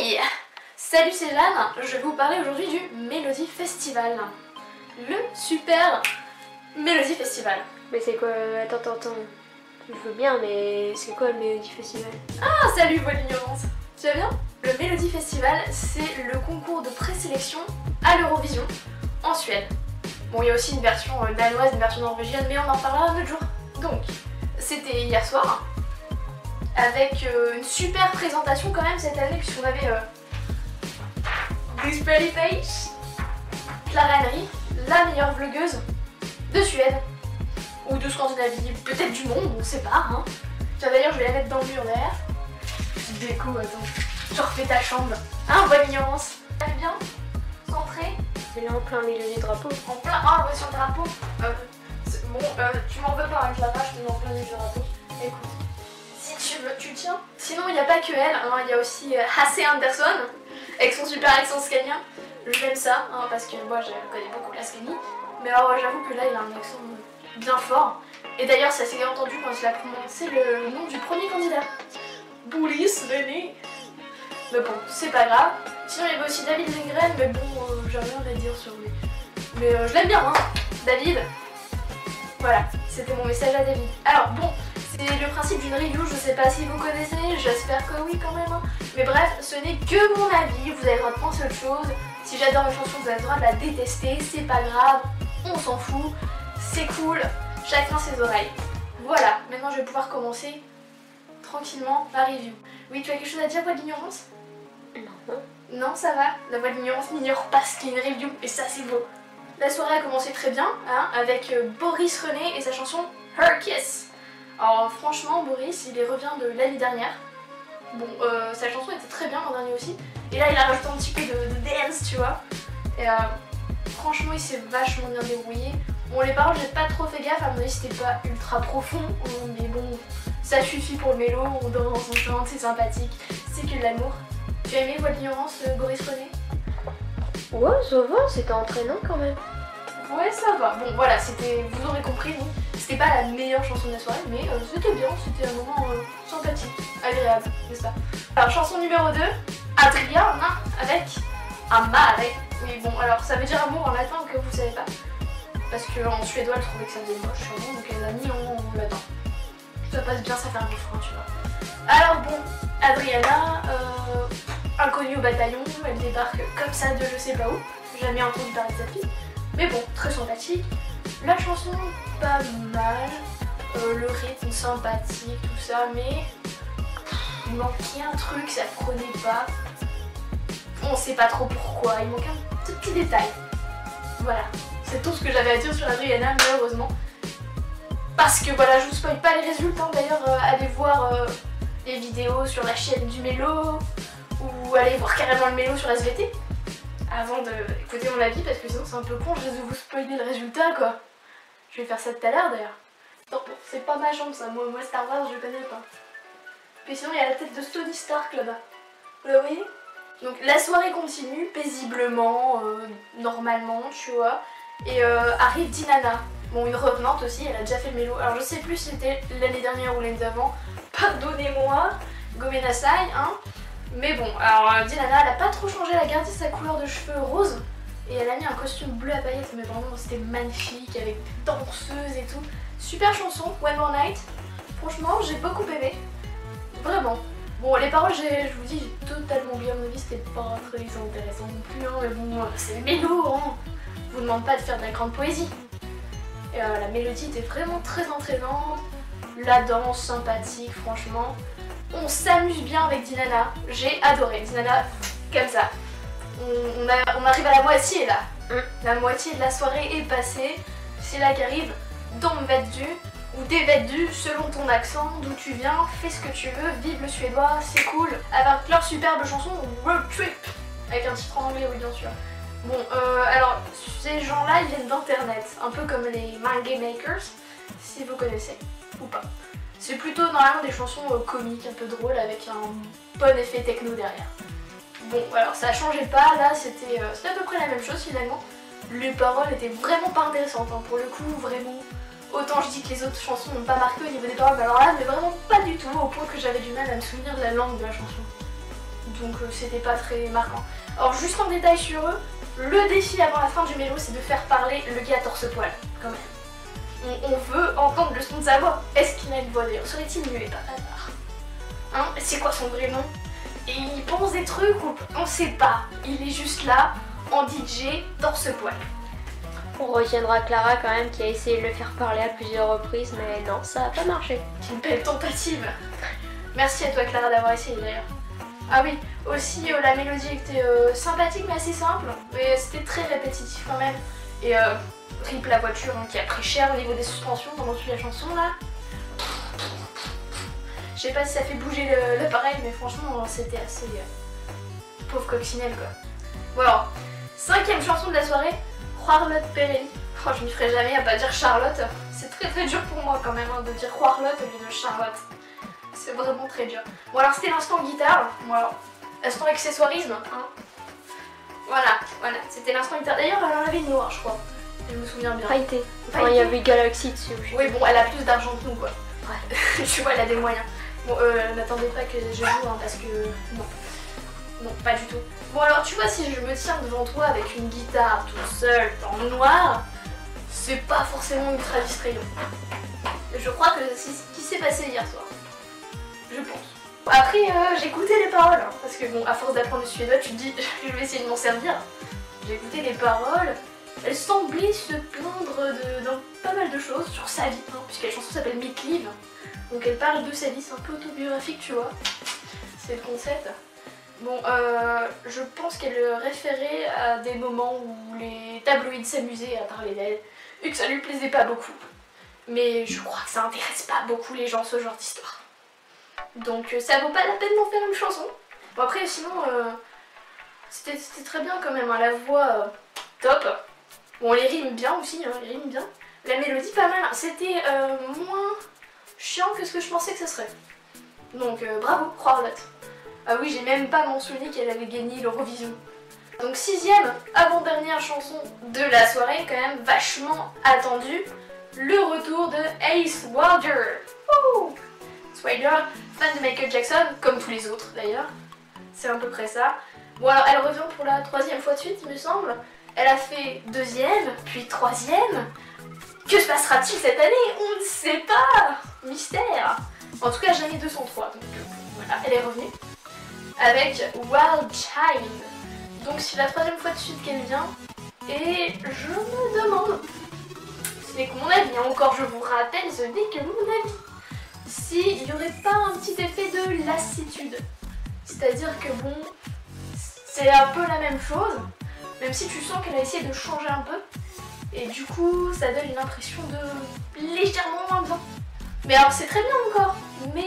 Hey! Salut, c'est Jeanne, je vais vous parler aujourd'hui du Mélodie Festival. Le super Mélodie Festival. Mais c'est quoi? Attends. Je veux bien, mais c'est quoi le Mélodie Festival? Ah, salut, voix de l'ignorance. Tu vas bien? Le Mélodie Festival, c'est le concours de présélection à l'Eurovision en Suède. Bon, il y a aussi une version danoise, une version norvégienne, mais on en parlera un autre jour. Donc, c'était hier soir, avec une super présentation quand même cette année, puisqu'on avait This Pretty Face, Clara Henry, la meilleure vlogueuse de Suède, ou de Scandinavie, peut-être du monde, on sait pas. Hein. D'ailleurs, je vais la mettre dans le mur derrière. Petite déco, attends. Tu refais ta chambre. Hein, voix l'ignorance. Ça fait bien? Centré? C'est là en plein milieu du drapeau. En plein. Ah, ouais, sur le drapeau. Bon, tu m'en veux pas avec la vache, tu m'en plein milieu du drapeau. Écoute, si tu veux, tu tiens. Sinon, il n'y a pas que elle, hein, il y a aussi Hasse Anderson, avec son super accent scanien. J'aime ça, hein, parce que moi, je connais beaucoup la Scanie. Mais alors, j'avoue que là, il a un accent bien fort. Et d'ailleurs, ça s'est entendu quand il a prononcé le nom du premier candidat. Boris René. Mais bon, c'est pas grave. Sinon, il y avait aussi David Lindgren, mais bon, j'ai rien à dire sur lui. Mais je l'aime bien, hein, David. Voilà, c'était mon message à David. Alors, bon, c'est le principe d'une review, je sais pas si vous connaissez, j'espère que oui quand même. Hein. Mais bref, ce n'est que mon avis, vous avez le droit de penser autre chose. Si j'adore une chanson, vous avez le droit de la détester, c'est pas grave, on s'en fout, c'est cool, chacun ses oreilles. Voilà, maintenant je vais pouvoir commencer tranquillement ma review. Oui, tu as quelque chose à dire, voix de l'ignorance? Non. Non, ça va, la voix de l'ignorance n'ignore pas ce qu'est une review, et ça c'est beau. La soirée a commencé très bien, hein, avec Boris René et sa chanson Her Kiss. Alors franchement, Boris, il revient de l'année dernière. Bon, sa chanson était très bien l'an dernier aussi. Et là, il a rajouté un petit peu de dance, tu vois. Et franchement, il s'est vachement bien débrouillé. Bon, les paroles, j'ai pas trop fait gaffe, à mon avis, c'était pas ultra profond. Mais bon, ça suffit pour le mélo, on danse, on chante, c'est sympathique. C'est que de l'amour. Tu as aimé Voix de l'ignorance, Boris René? Ouais, ça va, c'était entraînant quand même. Ouais, ça va. Bon, voilà, c'était, vous aurez compris, non? C'était pas la meilleure chanson de la soirée, mais c'était bien, c'était un moment sympathique, agréable, n'est-ce pas? Alors, chanson numéro 2, Adriana, avec Amare. Oui, bon, alors ça veut dire amour en latin, que vous savez pas. Parce qu'en suédois, elle trouvait que ça faisait moche, donc elle l'a mis en latin. Ça passe bien, ça fait un refrain, tu vois. Alors bon, Adriana, inconnue au bataillon, elle débarque comme ça de je sais pas où. Jamais entendu parler de cette fille. Mais bon, très sympathique. La chanson, pas mal. Le rythme sympathique, tout ça, mais il manquait un truc, ça prenait pas. On sait pas trop pourquoi, il manque un petit détail. Voilà, c'est tout ce que j'avais à dire sur Adriana, malheureusement. Parce que voilà, je vous spoil pas les résultats, d'ailleurs, allez voir les vidéos sur la chaîne du Mélo, ou allez voir carrément le Mélo sur SVT. Avant d'écouter mon avis, parce que sinon c'est un peu con, je risque de vous spoiler le résultat, quoi. Je vais faire ça tout à l'heure, d'ailleurs. Non, c'est pas ma chambre, ça. Moi, Star Wars, je connais pas. Puis sinon, il y a la tête de Tony Stark, là-bas. Vous la voyez? Donc, la soirée continue, paisiblement, normalement, tu vois. Et arrive Dinana. Bon, une revenante aussi, elle a déjà fait le mélo. Alors, je sais plus si c'était l'année dernière ou l'année d'avant. Pardonnez-moi, Gomenasai, hein. Mais bon, alors Dinana, elle a pas trop changé, elle a gardé sa couleur de cheveux rose et elle a mis un costume bleu à paillettes, mais vraiment c'était magnifique avec des danseuses et tout. Super chanson, One More Night. Franchement, j'ai beaucoup aimé. Vraiment. Bon, les paroles, je vous dis, j'ai totalement oublié, à mon avis, c'était pas très intéressant non plus, hein, mais bon, c'est le mélo, hein. Je vous demande pas de faire de la grande poésie. Et la mélodie était vraiment très entraînante, la danse sympathique, franchement. On s'amuse bien avec Dinana, j'ai adoré. Dinana, comme ça. On arrive à la moitié là. La moitié de la soirée est passée. C'est là qu'arrive Dom Veddu, ou Des Veddu selon ton accent, d'où tu viens, fais ce que tu veux, vive le suédois, c'est cool. Avec leur superbe chanson Road Trip, avec un titre en anglais, oui bien sûr. Bon, alors ces gens-là ils viennent d'internet, un peu comme les Manga Makers, si vous connaissez, ou pas. C'est plutôt normalement des chansons comiques, un peu drôles, avec un bon effet techno derrière. Bon, alors ça changeait pas, là c'était à peu près la même chose finalement. Les paroles étaient vraiment pas intéressantes, hein. Pour le coup, vraiment. Autant je dis que les autres chansons n'ont pas marqué au niveau des paroles, mais alors là, mais vraiment pas du tout, au point que j'avais du mal à me souvenir de la langue de la chanson. donc c'était pas très marquant. Alors juste en détail sur eux, le défi avant la fin du mélo c'est de faire parler le gars torse-poil quand même. On veut entendre le son de sa voix. Est-ce qu'il a une voix d'ailleurs? Serait-il muet par hasard? Hein? C'est quoi son vrai nom? Et il pense des trucs ou on sait pas. Il est juste là en DJ torse-poil. On retiendra Clara quand même qui a essayé de le faire parler à plusieurs reprises, mais non, ça n'a pas marché. Une belle tentative. Merci à toi Clara d'avoir essayé d'ailleurs. Ah oui, aussi la mélodie était sympathique mais assez simple, mais c'était très répétitif quand même. Et rip la voiture hein, qui a pris cher au niveau des suspensions pendant toute la chanson là. Je sais pas si ça fait bouger l'appareil mais franchement c'était assez pauvre coccinelle quoi. Bon alors, 5e chanson de la soirée, Charlotte Perelli. Oh, je m'y ferai jamais à pas dire Charlotte. C'est très dur pour moi quand même hein, de dire Charlotte au lieu de Charlotte. C'est vraiment très dur. Bon alors c'était l'instant guitare. Bon alors, l'instant accessoirisme. Hein. Voilà, c'était l'instant guitare. D'ailleurs elle en avait une noire je crois. Je me souviens bien. Pailleté. Enfin, il y avait Galaxy dessus. Oui bon elle a plus d'argent que nous quoi. Ouais. Tu vois elle a des moyens. Bon n'attendez pas que je joue hein, parce que non. Non pas du tout. Bon alors tu vois si je me tiens devant toi avec une guitare toute seule dans le noir, c'est pas forcément ultra distrayant. Je crois que c'est ce qui s'est passé hier soir. Je pense. Après j'ai écouté les paroles, hein, parce que bon à force d'apprendre le suédois tu te dis je vais essayer de m'en servir. J'ai écouté les paroles, elle semblait se plaindre dans pas mal de choses sur sa vie, hein, puisque la chanson s'appelle Mitt Live. Donc elle parle de sa vie, c'est un peu autobiographique tu vois. C'est le concept. Bon, je pense qu'elle référait à des moments où les tabloïds s'amusaient à parler d'elle et que ça lui plaisait pas beaucoup. Mais je crois que ça intéresse pas beaucoup les gens ce genre d'histoire. Donc ça vaut pas la peine d'en faire une chanson. Bon après sinon, c'était très bien quand même, hein, la voix top. Bon les rimes bien aussi, hein, les rimes bien. La mélodie pas mal, hein. C'était moins chiant que ce que je pensais que ce serait. Donc bravo, Charlotte. Ah oui, j'ai même pas mentionné qu'elle avait gagné l'Eurovision. Donc 6e, avant-dernière chanson de la soirée, quand même vachement attendue, le retour de Alice Wilder. Wilder, fan de Michael Jackson, comme tous les autres d'ailleurs. C'est à peu près ça. Bon alors elle revient pour la 3e fois de suite, il me semble. Elle a fait 2e, puis 3e. Que se passera-t-il cette année? On ne sait pas. Mystère. En tout cas, jamais 203, donc voilà, elle est revenue. Avec Wild Child. Donc c'est la 3e fois de suite qu'elle vient. Et je me demande, ce n'est que mon avis, hein, encore je vous rappelle, ce n'est que mon avis, s'il n'y aurait pas un petit effet de lassitude. C'est-à-dire que bon, c'est un peu la même chose, même si tu sens qu'elle a essayé de changer un peu. Et du coup, ça donne une impression de légèrement moins bien. Mais alors c'est très bien encore, mais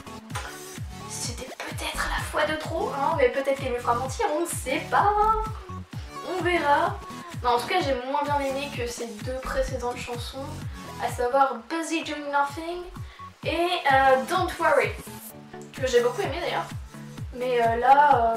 c'était peut-être la fois de trop, hein, mais peut-être qu'elle me fera mentir, on ne sait pas. On verra. Non, en tout cas, j'ai moins bien aimé que ces 2 précédentes chansons, à savoir Busy Doing Nothing et Don't Worry, que j'ai beaucoup aimé d'ailleurs. Mais là,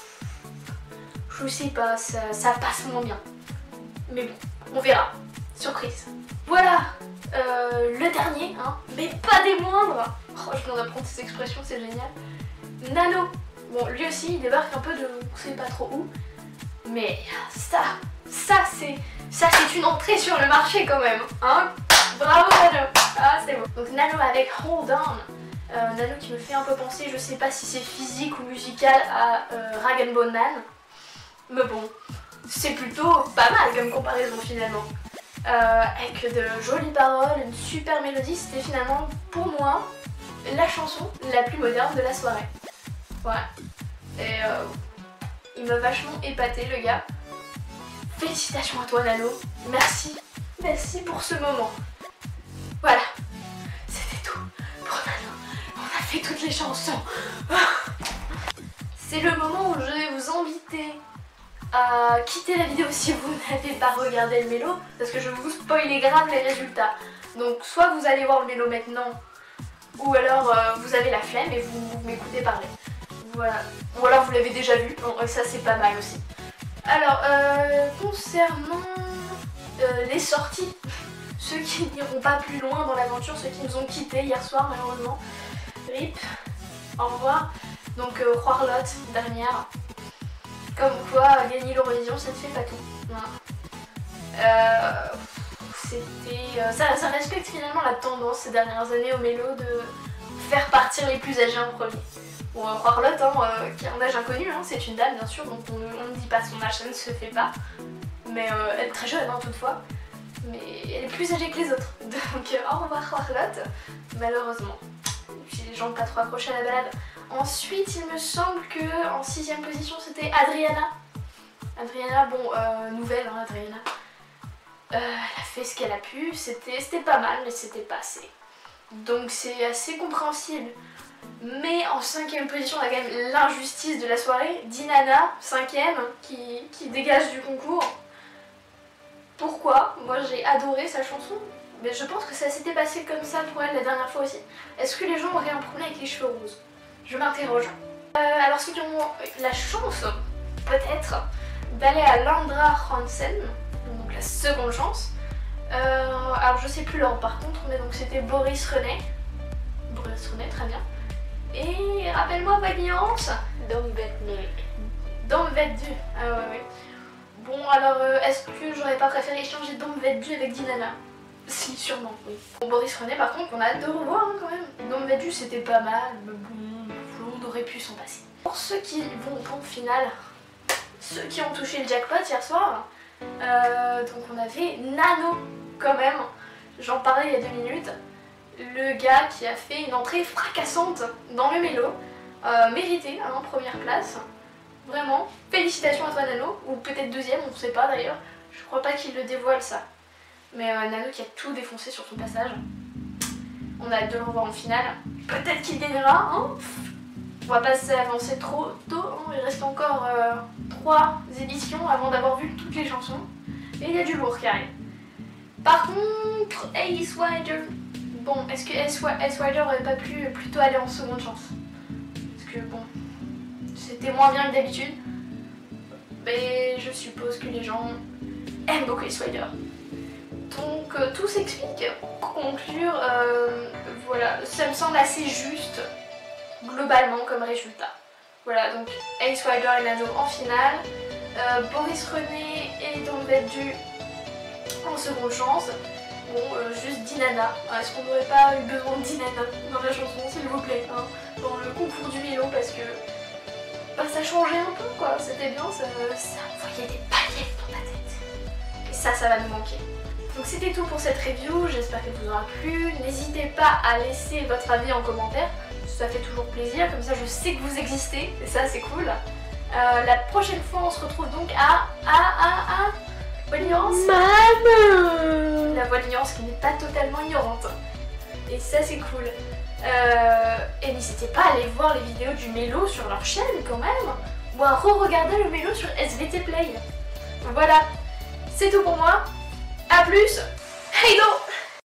je sais pas, ça passe moins bien. Mais bon, on verra. Surprise. Voilà, le dernier, hein, mais pas des moindres. Oh, je viens d'apprendre ces expressions, c'est génial. Nano. Bon, lui aussi, il débarque un peu de on sait pas trop où. Mais ça c'est une entrée sur le marché quand même. Hein. Bravo Nano. Ah, c'est bon. Donc Nano avec Hold On. Nano qui me fait un peu penser, je sais pas si c'est physique ou musical, à Rag & Bone Man. Mais bon, c'est plutôt pas mal comme comparaison finalement. Avec de jolies paroles, une super mélodie, c'était finalement pour moi la chanson la plus moderne de la soirée. Voilà. Et il m'a vachement épaté le gars. Félicitations à toi Nano. Merci. Merci pour ce moment. Voilà. C'était tout pour Nano. On a fait toutes les chansons. C'est le moment où je vais vous inviter à quitter la vidéo si vous n'avez pas regardé le mélo, parce que je vais vous spoiler grave les résultats. Donc soit vous allez voir le mélo maintenant, ou alors vous avez la flemme et vous m'écoutez parler. Voilà. Ou alors vous l'avez déjà vu, bon, ça c'est pas mal aussi. Alors, concernant les sorties, ceux qui n'iront pas plus loin dans l'aventure, ceux qui nous ont quittés hier soir malheureusement, RIP, au revoir. Donc Roirlotte, dernière. Comme quoi, gagner l'Eurovision, ça ne fait pas tout. Voilà. Ça respecte finalement la tendance ces dernières années au mélo de faire partir les plus âgés en premier. Bon, Roirlotte, qui a un âge inconnu, c'est une dame bien sûr, donc on ne dit pas son âge, ça ne se fait pas. Mais elle est très jeune toutefois. Mais elle est plus âgée que les autres. Donc au revoir Roirlotte, malheureusement. Et puis les gens n'ont pas trop accroché à la balade. Ensuite, il me semble que en 6ème position, c'était Adriana. Adriana, bon, nouvelle, Adriana. Elle a fait ce qu'elle a pu, c'était pas mal, mais c'était pas assez. Donc c'est assez compréhensible. Mais en 5ème position, on a quand même l'injustice de la soirée. Dinana, 5ème, qui dégage du concours. Pourquoi? Moi j'ai adoré sa chanson. Mais je pense que ça s'était passé comme ça pour elle la dernière fois aussi. Est-ce que les gens auraient un problème avec les cheveux roses? Je m'interroge. Alors ceux qui ont la chance, peut-être, d'aller à l'Andra Hansen, donc la seconde chance. Alors je sais plus l'ordre par contre, mais donc c'était Boris René. Boris René, très bien. Et rappelle-moi Vagnance. Domveddu. Ah ouais. Bon alors est-ce que j'aurais pas préféré échanger Domveddu avec Dinana? Si, sûrement, oui. Bon, Boris René par contre on a hâte de revoir quand même. Domveddu c'était pas mal, mais bon, on aurait pu s'en passer. Pour ceux qui vont au point final, ceux qui ont touché le jackpot hier soir, donc on avait Nano quand même, j'en parlais il y a 2 minutes, le gars qui a fait une entrée fracassante dans le mélo, mérité, première place, vraiment, félicitations à toi Nano, ou peut-être 2ème, on ne sait pas d'ailleurs, je crois pas qu'il le dévoile ça, mais Nano qui a tout défoncé sur son passage, on a hâte de le revoir en finale, peut-être qu'il gagnera, on va pas s'avancer trop tôt, il reste encore 3 éditions avant d'avoir vu toutes les chansons. Et il y a du lourd qui arrive. Par contre, Ace Wider. Bon, est-ce que Ace Wider aurait pas pu plutôt aller en seconde chance? Parce que bon, c'était moins bien que d'habitude. Mais je suppose que les gens aiment beaucoup Ace Wider. Donc tout s'explique. Pour conclure, voilà, ça me semble assez juste. Globalement comme résultat. Voilà, donc Ace Wider et Nano en finale, Boris René et Domveddu en seconde chance. Bon, juste Dinana. Est-ce qu'on n'aurait pas eu besoin de Dinana dans la chanson, s'il vous plaît, dans le concours du mélo, parce que ça changeait un peu quoi, c'était bien, ça envoyait des paillettes dans la tête. Et ça va nous manquer. Donc c'était tout pour cette review, j'espère qu'elle vous aura plu. N'hésitez pas à laisser votre avis en commentaire. Ça fait toujours plaisir, comme ça je sais que vous existez, et ça c'est cool. La prochaine fois on se retrouve donc à Voix de l'ignorance. Maman. La Voix de l'ignorance qui n'est pas totalement ignorante. Et ça c'est cool. Et n'hésitez pas à aller voir les vidéos du mélo sur leur chaîne quand même, ou à re-regarder le mélo sur SVT Play. Voilà, c'est tout pour moi. A plus, hey do.